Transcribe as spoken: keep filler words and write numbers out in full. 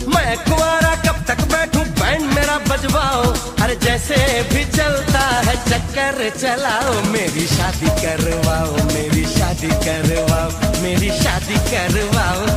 मैं कुंवारा कब तक बैठूं, बैंड मेरा बजवाओ, अरे जैसे भी चलता है चक्कर चलाओ, मेरी शादी करवाओ, मेरी शादी करवाओ, मेरी शादी करवाओ।